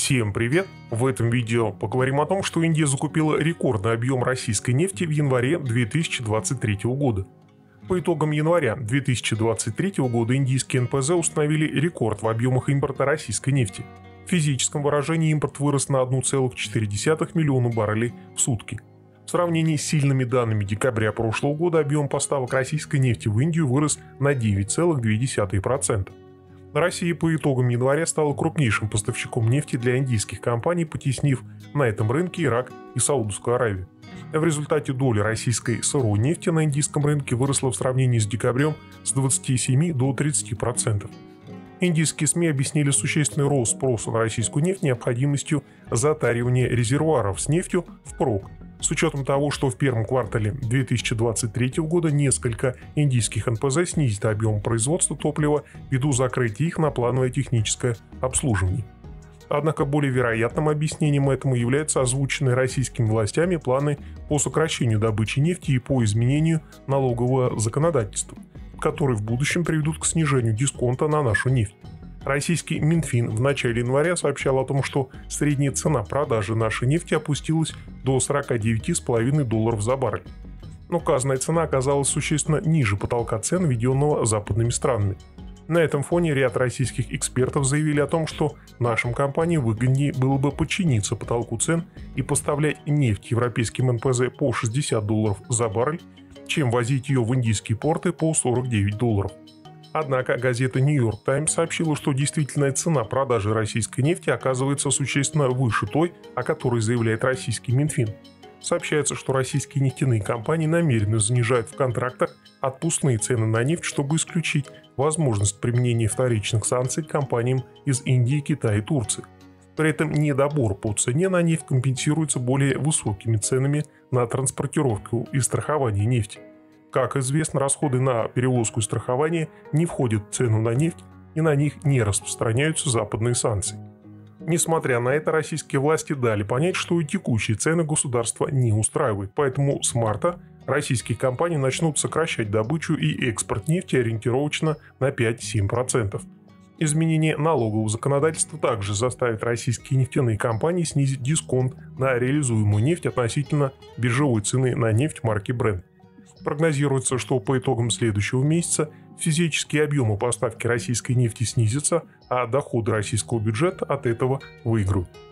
Всем привет! В этом видео поговорим о том, что Индия закупила рекордный объем российской нефти в январе 2023 года. По итогам января 2023 года индийские НПЗ установили рекорд в объемах импорта российской нефти. В физическом выражении импорт вырос на 1,4 миллиона баррелей в сутки. В сравнении с сильными данными декабря прошлого года объем поставок российской нефти в Индию вырос на 9,2%. Россия по итогам января стала крупнейшим поставщиком нефти для индийских компаний, потеснив на этом рынке Ирак и Саудовскую Аравию. В результате доля российской сырой нефти на индийском рынке выросла в сравнении с декабрем с 27 до 30%. Индийские СМИ объяснили существенный рост спроса на российскую нефть необходимостью затаривания резервуаров с нефтью впрок, с учетом того, что в первом квартале 2023 года несколько индийских НПЗ снизит объем производства топлива ввиду закрытия их на плановое техническое обслуживание. Однако более вероятным объяснением этому являются озвученные российскими властями планы по сокращению добычи нефти и по изменению налогового законодательства, которые в будущем приведут к снижению дисконта на нашу нефть. Российский Минфин в начале января сообщал о том, что средняя цена продажи нашей нефти опустилась до $49,5 за баррель. Но указанная цена оказалась существенно ниже потолка цен, введенного западными странами. На этом фоне ряд российских экспертов заявили о том, что нашим компаниям выгоднее было бы подчиниться потолку цен и поставлять нефть европейским НПЗ по $60 за баррель, чем возить ее в индийские порты по $49. Однако газета New York Times сообщила, что действительная цена продажи российской нефти оказывается существенно выше той, о которой заявляет российский Минфин. Сообщается, что российские нефтяные компании намеренно занижают в контрактах отпускные цены на нефть, чтобы исключить возможность применения вторичных санкций компаниям из Индии, Китая и Турции. При этом недобор по цене на нефть компенсируется более высокими ценами на транспортировку и страхование нефти. Как известно, расходы на перевозку и страхование не входят в цену на нефть, и на них не распространяются западные санкции. Несмотря на это, российские власти дали понять, что и текущие цены государства не устраивают, поэтому с марта российские компании начнут сокращать добычу и экспорт нефти ориентировочно на 5-7%. Изменение налогового законодательства также заставит российские нефтяные компании снизить дисконт на реализуемую нефть относительно биржевой цены на нефть марки Brent. Прогнозируется, что по итогам следующего месяца физические объемы поставки российской нефти снизятся, а доходы российского бюджета от этого выиграют.